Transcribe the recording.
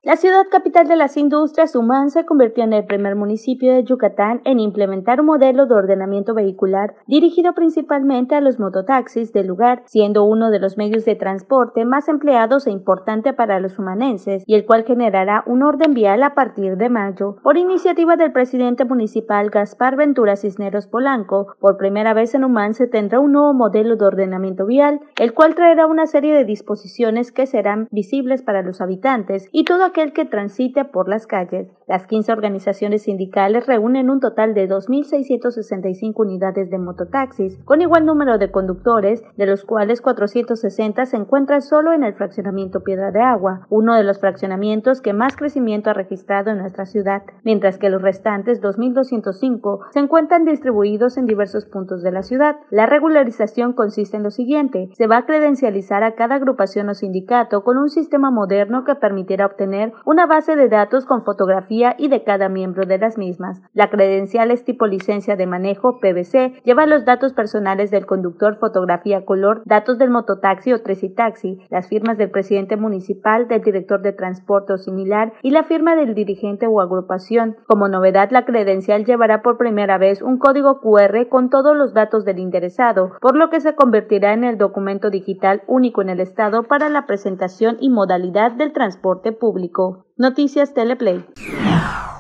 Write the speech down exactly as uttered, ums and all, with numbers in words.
La ciudad capital de las industrias, Umán, se convirtió en el primer municipio de Yucatán en implementar un modelo de ordenamiento vehicular dirigido principalmente a los mototaxis del lugar, siendo uno de los medios de transporte más empleados e importante para los umanenses, y el cual generará un orden vial a partir de mayo. Por iniciativa del presidente municipal Gaspar Ventura Cisneros Polanco, por primera vez en Umán se tendrá un nuevo modelo de ordenamiento vial, el cual traerá una serie de disposiciones que serán visibles para los habitantes y todo aquel que transite por las calles. Las quince organizaciones sindicales reúnen un total de dos mil seiscientas sesenta y cinco unidades de mototaxis, con igual número de conductores, de los cuales cuatrocientos sesenta se encuentran solo en el fraccionamiento Piedra de Agua, uno de los fraccionamientos que más crecimiento ha registrado en nuestra ciudad, mientras que los restantes dos mil doscientos cinco se encuentran distribuidos en diversos puntos de la ciudad. La regularización consiste en lo siguiente: se va a credencializar a cada agrupación o sindicato con un sistema moderno que permitirá obtener una base de datos con fotografía y de cada miembro de las mismas. La credencial es tipo licencia de manejo P V C, lleva los datos personales del conductor, fotografía color, datos del mototaxi o tresitaxi, las firmas del presidente municipal, del director de transporte o similar y la firma del dirigente o agrupación. Como novedad, la credencial llevará por primera vez un código Q R con todos los datos del interesado, por lo que se convertirá en el documento digital único en el estado para la presentación y modalidad del transporte público. Noticias Teleplay.